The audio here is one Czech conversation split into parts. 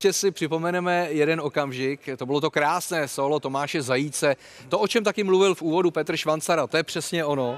ještě si připomeneme jeden okamžik. To bylo to krásné solo Tomáše Zajíce. To, o čem taky mluvil v úvodu Petr Švancara, to je přesně ono.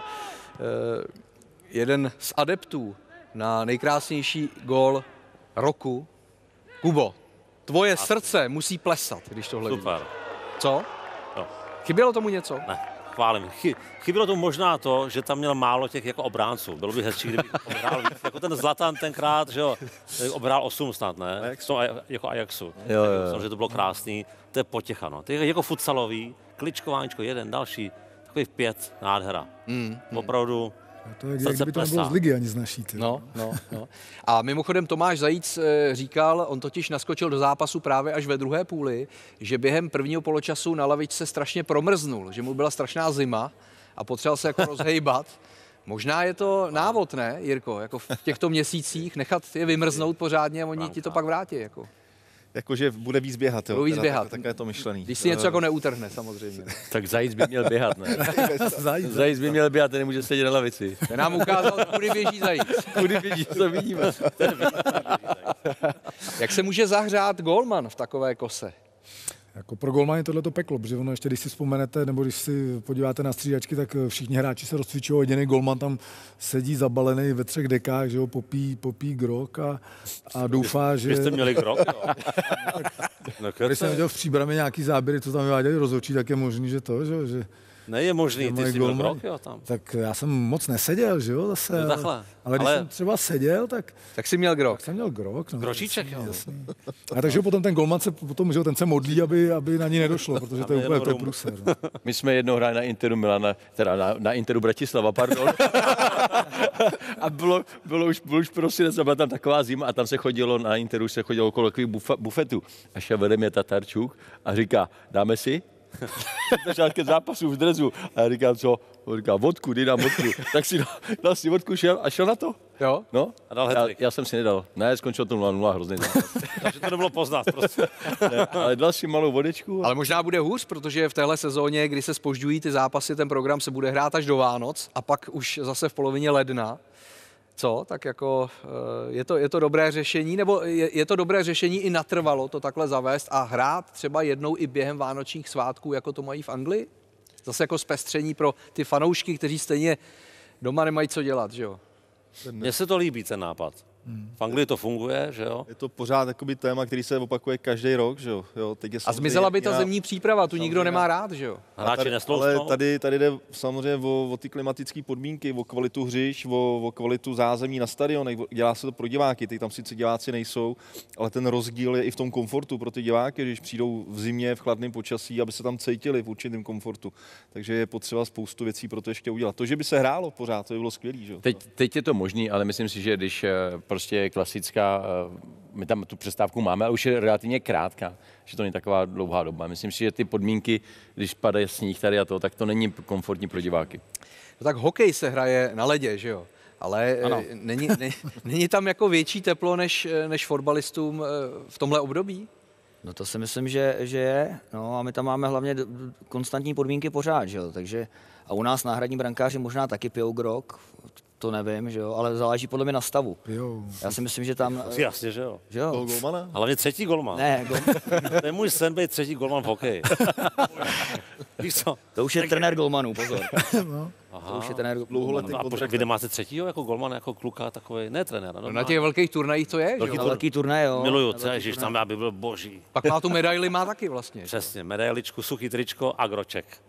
Jeden z adeptů na nejkrásnější gól roku. Kubo, tvoje srdce musí plesat, když tohle vidíš. Super. Co? No. Chybělo tomu něco? Ne, chválím. Chybělo to možná to, že tam měl málo těch jako obránců. Bylo by hezčí, kdyby obrál víc. Jako ten Zlatan tenkrát, že jo, obrál 8 snad, ne? Jako Ajaxu. Jo. Samozřejmě to bylo krásný. To je potěcha, no. To je jako futsalový, kličkováníčko, jeden, další, takových 5, nádhera. Opravdu. To je, kdyby to nebylo z ligy ani z naší. No. A mimochodem Tomáš Zajíc říkal, on totiž naskočil do zápasu právě až ve druhé půli, že během prvního poločasu na lavičce strašně promrznul, že mu byla strašná zima a potřeboval se jako rozhejbat. Možná je to návod, ne, Jirko, jako v těchto měsících nechat je vymrznout pořádně a oni ti to pak vrátí. Jakože bude víc běhat, jo. Budou víc běhat. Tak je to myšlený. Když si něco jako neutrhne, samozřejmě. Tak Zajíc by měl běhat, ne? Zajíc by měl běhat, ten nemůže sedět na lavici. Ten nám ukázal, kudy běží Zajíc. Kudy běží, to vidíme. Jak se může zahřát golman v takové kose? Jako pro golmana je tohleto peklo, protože ono ještě, když si vzpomenete, nebo když si podíváte na střídačky, tak všichni hráči se rozcvičují, jediný golman tam sedí zabalený ve 3 dekách, že jo, popí grok a doufá, že... Vy jste měli grok, jo? Když jsem viděl v Příbrami nějaký záběry, co tam vyváděli rozhodčí, tak je možný, že to, že Ne, je možný, ty jsi měl grok, jo, tam. Tak já jsem moc neseděl, že jo, zase. No takhle. Ale když jsem třeba seděl, tak si měl grok. Tak jsem měl grok. No, Gročíček, jo. A takže potom ten golman se potom, že ten se modlí, aby na ní nedošlo, protože to je úplně to průser. No. My jsme jednou hráli na Interu Milana, teda na Interu Bratislava, pardon. A bylo už prosinec, byla tam taková zima a tam se chodilo, na Interu se chodilo okolo takových bufetů. A šel vede mě Tatarčuk a říká, dáme si? Začátky zápasu v drezu. A já říkám, co? On říká, vodku, dej nám vodku. Tak si dal si vodku, šel a šel na to. Jo? No, a dal hat-trick. Já jsem si nedal. Ne, skončil to 0-0, hrozný zápas. Takže to nebylo poznat, prostě. Ne, ale dal si malou vodečku. Ale možná bude hůř, protože v téhle sezóně, kdy se zpožďují ty zápasy, ten program se bude hrát až do Vánoc a pak už zase v polovině ledna. Co? Tak jako je to dobré řešení, nebo je to dobré řešení i natrvalo to takhle zavést a hrát třeba jednou i během vánočních svátků, jako to mají v Anglii? Zase jako zpestření pro ty fanoušky, kteří stejně doma nemají co dělat, že jo? Mně se to líbí, ten nápad. V Anglii to funguje, že jo? Je to pořád jakoby téma, který se opakuje každý rok, že jo? Teď je a zmizela by ta zimní příprava, tu nikdo nemá rád, že jo? Hráči neslousnou. Ale tady jde samozřejmě o ty klimatické podmínky, o kvalitu hřišť, o kvalitu zázemí na stadionech. Dělá se to pro diváky, teď tam sice diváci nejsou, ale ten rozdíl je i v tom komfortu pro ty diváky, když přijdou v zimě, v chladném počasí, aby se tam cítili v určitém komfortu. Takže je potřeba spoustu věcí pro to ještě udělat. To, že by se hrálo pořád, to by bylo skvělý, že jo? Teď je to možný, ale myslím si, že když prostě je klasická, my tam tu přestávku máme, ale už je relativně krátká, že to není taková dlouhá doba. Myslím si, že ty podmínky, když padá sníh tady a to, tak to není komfortní pro diváky. No tak hokej se hraje na ledě, že jo? Ale není tam jako větší teplo než fotbalistům v tomhle období? No to si myslím, že je. No a my tam máme hlavně konstantní podmínky pořád, že jo? Takže a u nás náhradní brankáři možná taky pijou grog, to nevím, že jo, ale záleží podle mě na stavu. Jo. Já si myslím, že tam... Jasně, že jo. Že jo. Toho golmana? Hlavně třetí golman. Ne, To je můj sen být třetí golman v hokeji. Víš co? To už je trenér golmanů, pozor. No. Aha. To už je trenér Dlouholetý golmanů. A pořád vy nemáte třetího jako golman, jako kluka takový, ne trenéra. No na těch velkých turnajích to je, že jo? velký turnaj, jo. Miluju, ježiš, tam já by byl boží. Pak má tu medaili, má taky vlastně. Přesně, medailičku, suchý tričko a groček.